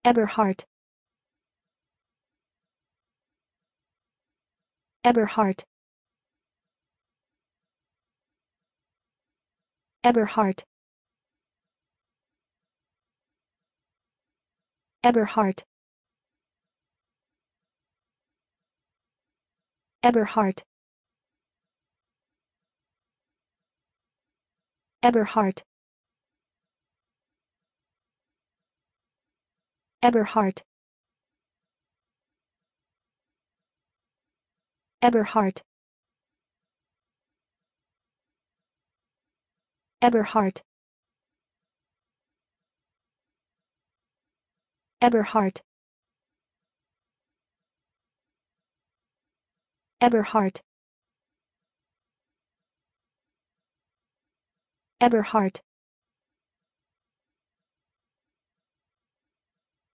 Eberhard. Eberhard. Eberhard. Eberhard. Eberhard. Eberhard. Eberhard. Eberhard. Eberhard. Eberhard. Eberhard. Eberhard.